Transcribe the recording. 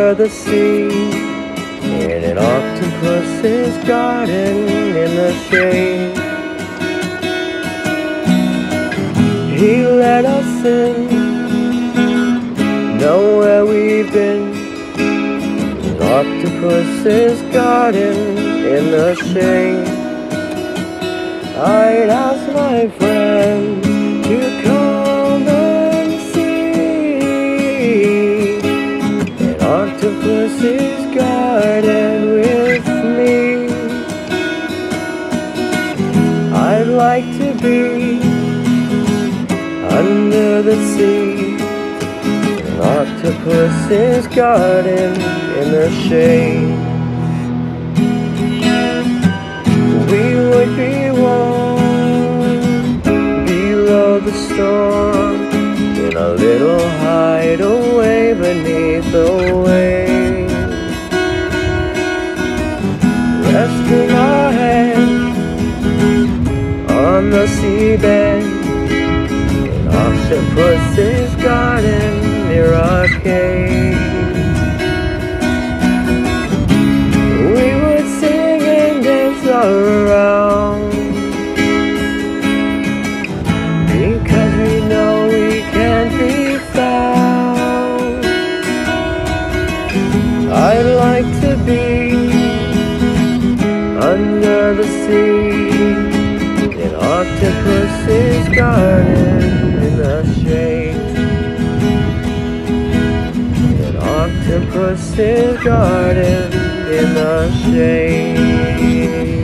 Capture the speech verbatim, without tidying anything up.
under the sea, in an octopus's garden in the shade. He let us in, know where we've been. An octopus's garden in the shade. I'd ask my friends to come and see an octopus's garden with me. I'd like to be under the sea, an octopus's garden in the shade. We would be warm below the storm, in a little hideaway beneath the waves, resting our heads on the seabed, an octopus's garden near our cave. We would sing and dance around, because we know we can't be found. I'd like to be under the sea, an octopus's garden in the shade, an octopus's garden in the shade.